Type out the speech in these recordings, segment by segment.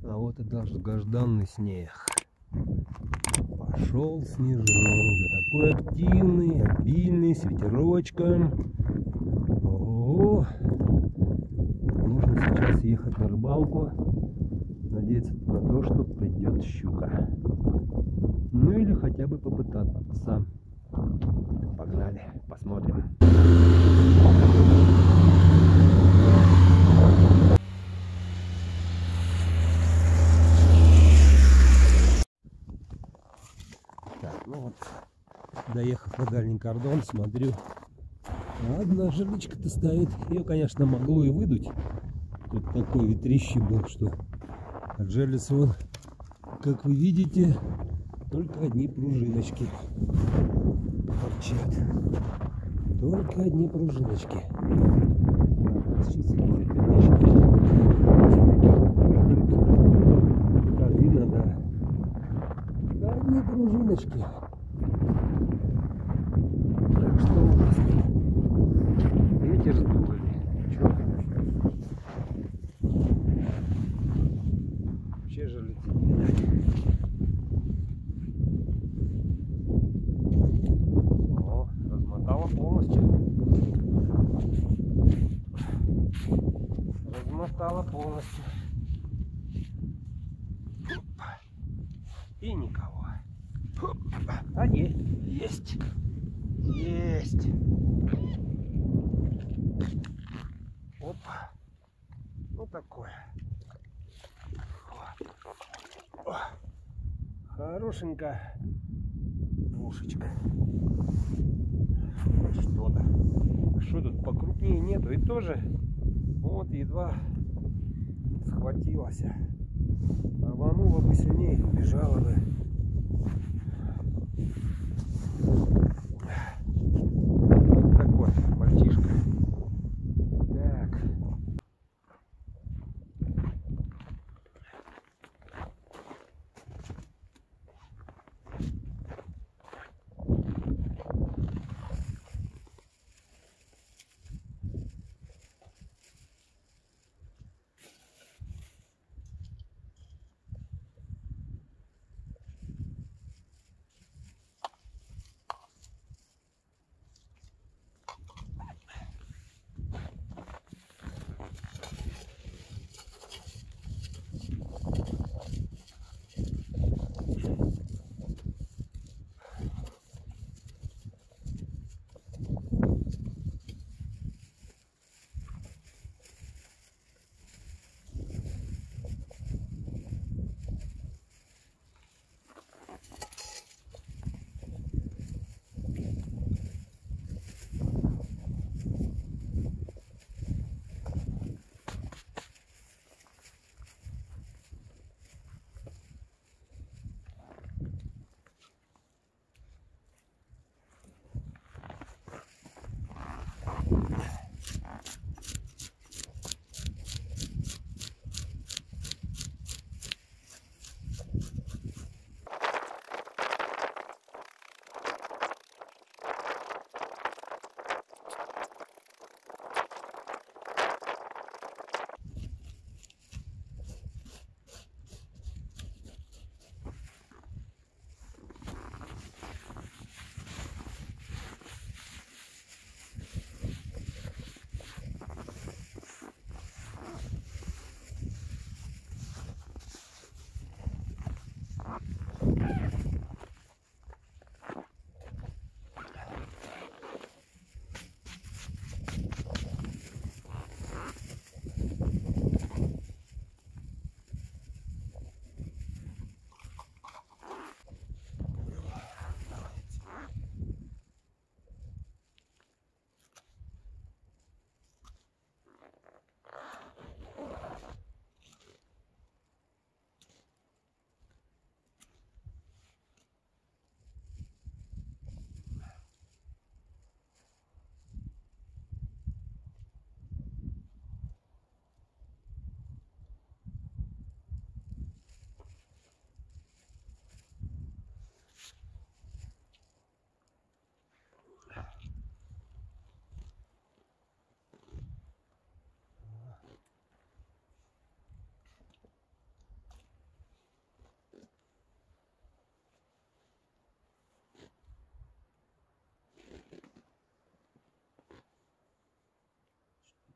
А вот и долгожданный снег. Пошел снежок. Да такой активный, обильный, с ветерочком. Ого! Нужно сейчас ехать на рыбалку. Надеяться на то, что придет щука. Ну или хотя бы попытаться. Погнали, посмотрим. Так, ну вот, доехав на дальний кордон, смотрю, одна жерличка-то стоит. Ее, конечно, могло и выдуть. Тут такой ветрище был, что от жерлиц вон, как вы видите, только одни пружиночки торчат. Только одни пружиночки. Расчистили, конечно. Как видно, да. Одни пружиночки. Так что у нас ветер сдули. Чё? Вообще жерлиц не видать. О, размотала полностью. Размотала полностью. И никого. А не, есть. Есть. Опа. Ну такое. О, хорошенькая двушечка. Что-то. Что тут покрупнее нету. И тоже вот едва схватилась. Рванула бы сильнее, убежала бы. Вот такой мальчишка. Так.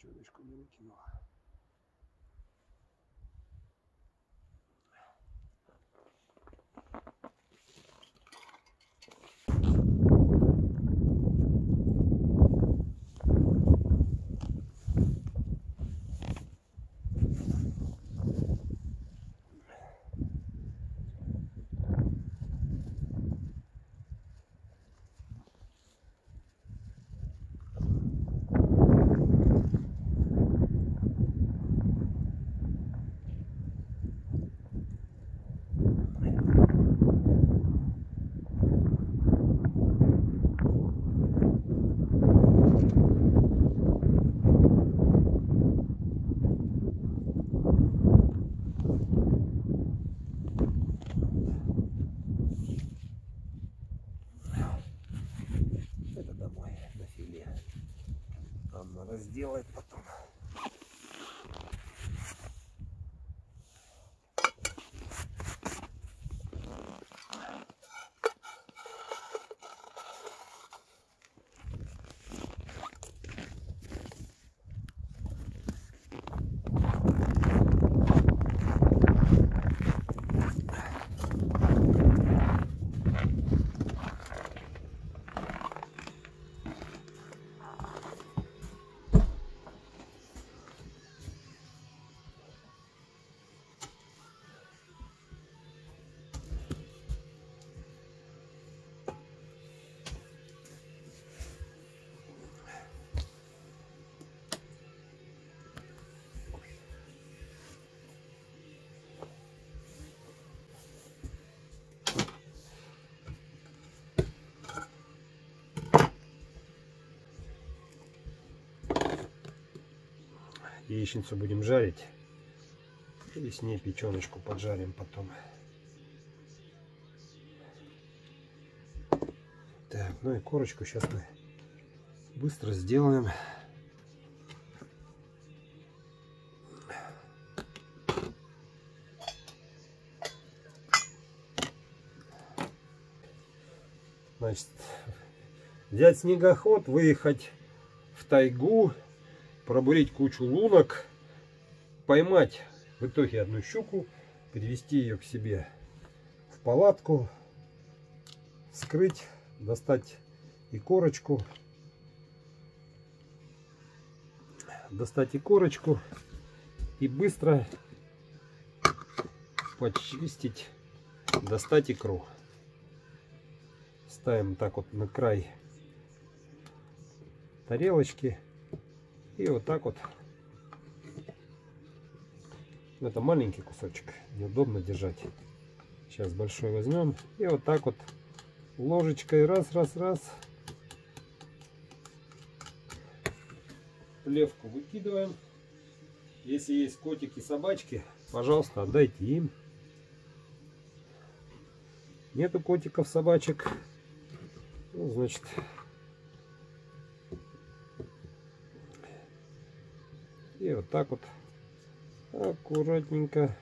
печеночку не выкинула. Надо сделать потом. Яичницу будем жарить. И с ней печеночку поджарим потом. Так, ну и корочку сейчас мы быстро сделаем. Значит, взять снегоход, выехать в тайгу, пробурить кучу лунок, поймать в итоге одну щуку, перевести ее к себе в палатку, вскрыть, достать и корочку, и быстро почистить, достать икру. Ставим так вот на край тарелочки. И вот так вот. Это маленький кусочек, неудобно держать. Сейчас большой возьмем. И вот так вот ложечкой раз. Плевку выкидываем. Если есть котики, собачки, пожалуйста, отдайте им. Нету котиков, собачек. Ну, значит, и вот так вот аккуратненько.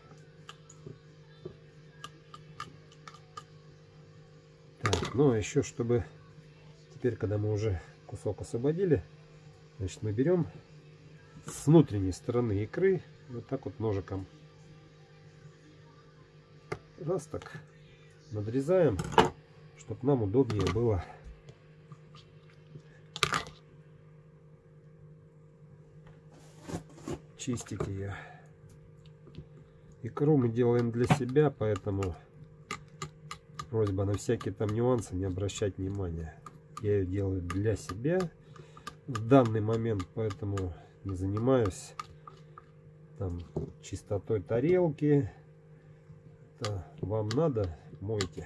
Так, ну а еще, чтобы теперь, когда мы уже кусок освободили, значит, мы берем с внутренней стороны икры вот так вот ножиком. Раз так надрезаем, чтобы нам удобнее было чистить ее. Икру мы делаем для себя, поэтому просьба на всякие там нюансы не обращать внимания. Я ее делаю для себя в данный момент, поэтому не занимаюсь там чистотой тарелки. Это вам надо, мойте.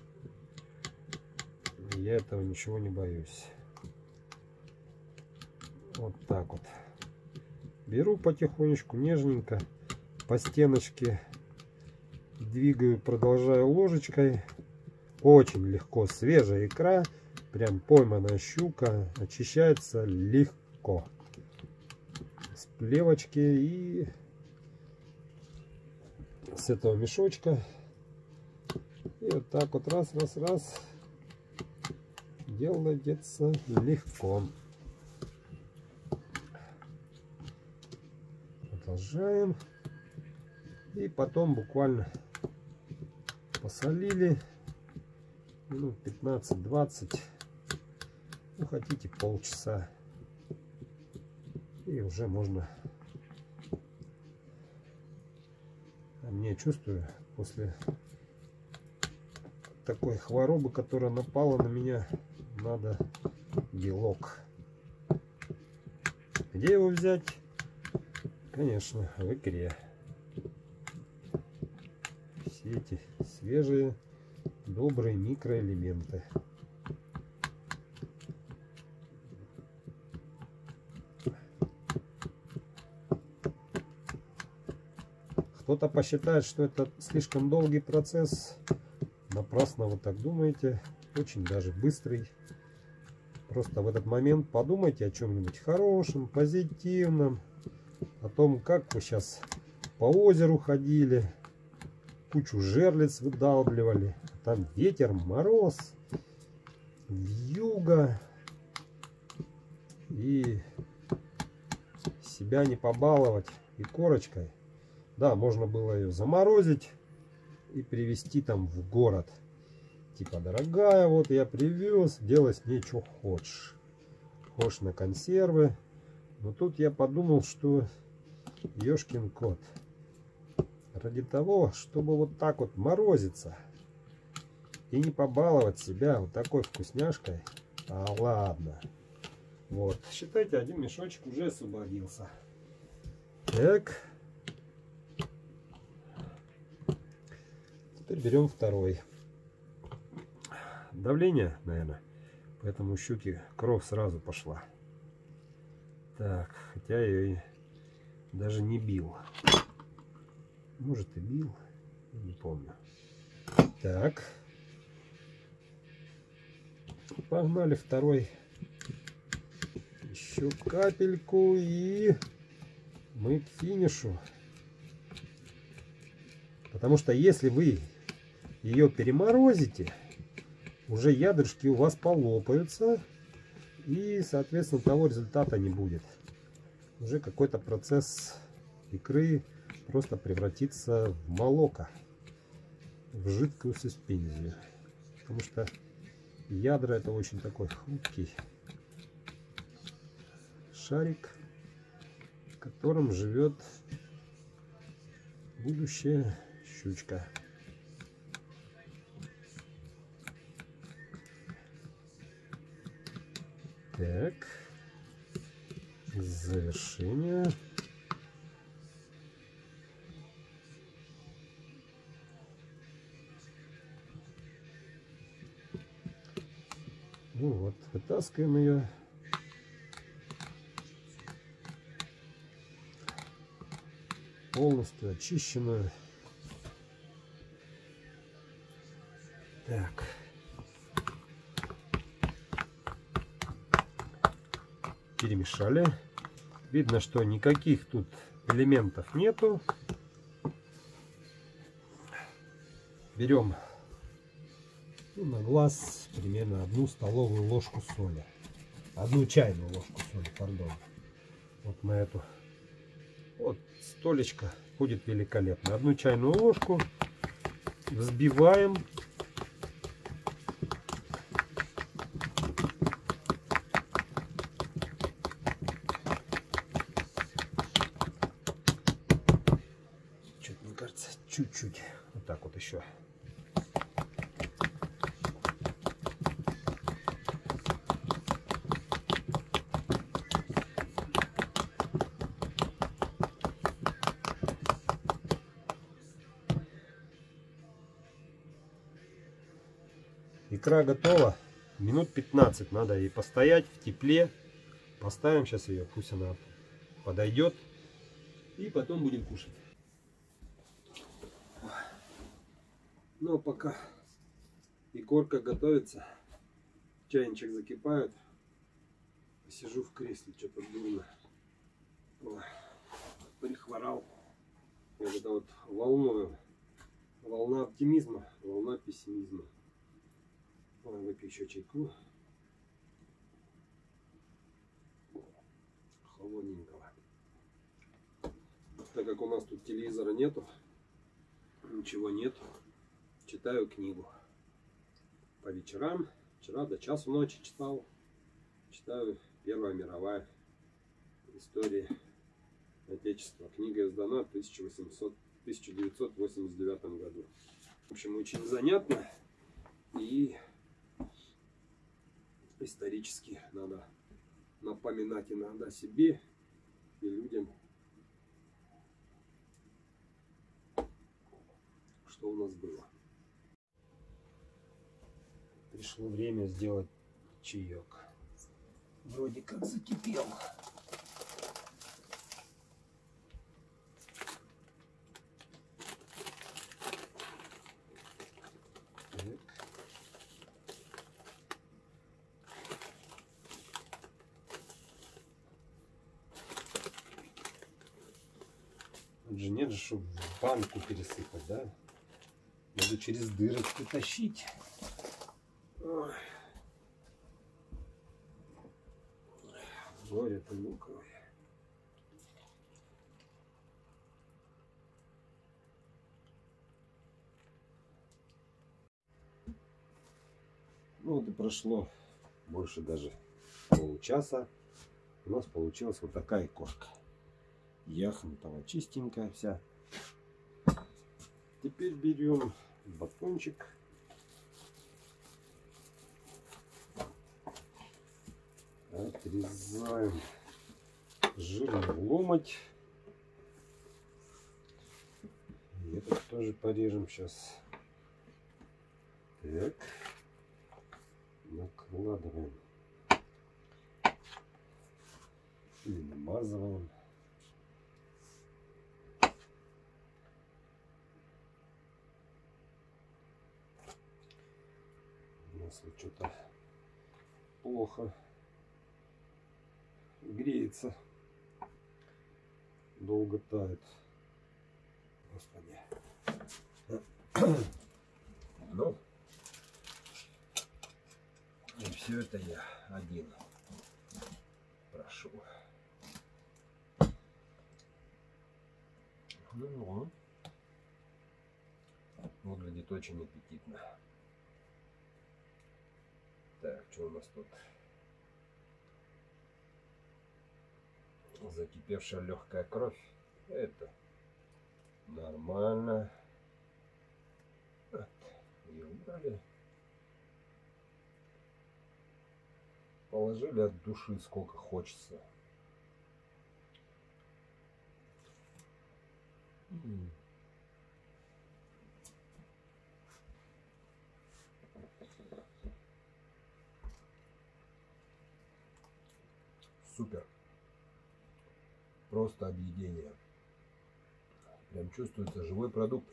Я этого ничего не боюсь. Вот так вот. Беру потихонечку, нежненько, по стеночке двигаю, продолжаю ложечкой. Очень легко. Свежая икра, прям пойманная щука, очищается легко. С плевочки и с этого мешочка. И вот так вот раз. Делается легко. продолжаем. И потом буквально посолили. Минут 15-20. Ну, хотите полчаса. И уже можно. А мне, чувствую, после такой хворобы, которая напала на меня, надо белок. Где его взять? Конечно, в икре. Все эти свежие, добрые микроэлементы. Кто-то посчитает, что это слишком долгий процесс. Напрасно вы так думаете. Очень даже быстрый. Просто в этот момент подумайте о чем-нибудь хорошем, позитивном. О том, как вы сейчас по озеру ходили. Кучу жерлиц выдалбливали. Там ветер, мороз, вьюга. И себя не побаловать и корочкой. Да, можно было ее заморозить и привезти там в город. Типа, дорогая, вот я привез, делай с ней что хочешь. Хочешь на консервы. Но тут я подумал, что ёшкин кот. Ради того, чтобы вот так вот морозиться и не побаловать себя вот такой вкусняшкой. А ладно. Вот, считайте, один мешочек уже освободился. Так. Теперь берем второй. Давление, наверное. Поэтому у щуки кровь сразу пошла. Так, хотя я ее даже не бил. Может и бил, не помню. Так. Погнали второй. Еще капельку и мы к финишу. Потому что если вы ее переморозите, уже ядрышки у вас полопаются, и, соответственно, того результата не будет. Уже какой-то процесс икры просто превратится в молоко, в жидкую суспензию. Потому что ядра — это очень такой хрупкий шарик, в котором живет будущая щучка. Так, завершение. Ну вот, вытаскиваем ее. Полностью очищенную. Так. Перемешали. Видно, что никаких тут элементов нету. Берем на глаз примерно 1 столовую ложку соли. 1 чайную ложку соли, пардон. Вот на эту. Вот столечко будет великолепно. 1 чайную ложку взбиваем. Мне кажется, чуть-чуть. Вот так вот еще. Икра готова. Минут 15 надо ей постоять в тепле. Поставим сейчас ее, пусть она подойдет. И потом будем кушать. Ну а пока икорка готовится, чайничек закипает, сижу в кресле, что-то дурно. Прихворал. Вот это вот волна оптимизма, волна пессимизма. Выпью еще чайку холодненького. так как у нас тут телевизора нету, ничего нету, читаю книгу по вечерам. Вчера до часу ночи читал. Читаю Первая мировая история Отечества. Книга издана в 1989 году. В общем, очень занятно и исторически надо напоминать иногда себе и людям, что у нас было. Пришло время сделать чаек. Вроде как закипел. же нет же, чтобы в банку пересыпать, да? Надо через дырочку тащить. Ой. Горе-то луковое. Ну вот и прошло больше даже получаса. У нас получилась вот такая кошка. Яхонтова, чистенькая вся. Теперь берем батончик. Отрезаем жирный ломоть. И этот тоже порежем сейчас. Так. Накладываем. Или намазываем. Масло что-то плохо греется, долго тает. Господи. Ну, и все это я один прошу. Ну, выглядит очень аппетитно. Так, что у нас тут? Закипевшая легкая кровь. Это нормально. Вот, ее убрали. Положили от души сколько хочется. Супер. Просто объедение. Прям чувствуется живой продукт.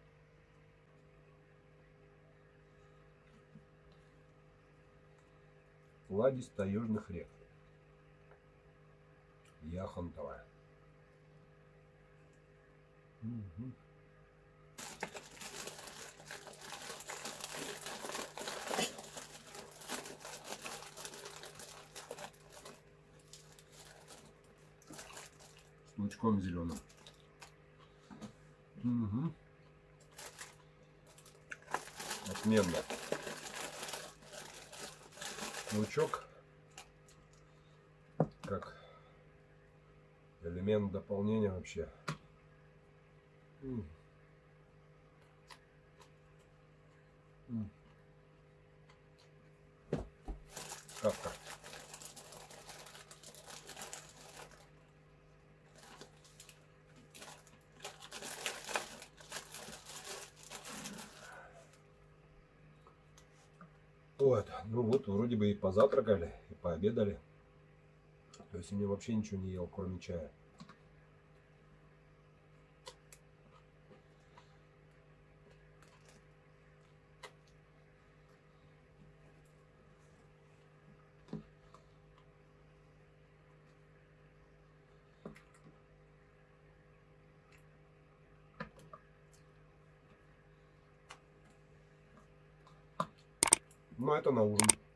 Сладость таежных рек. Яхонтовая. Угу. С лучком зеленым. Угу. Отменно. Лучок как элемент дополнения вообще. Сказка. Вот, ну вот, вроде бы и позавтракали, и пообедали. То есть я вообще ничего не ел, кроме чая. Ну, это на ужин.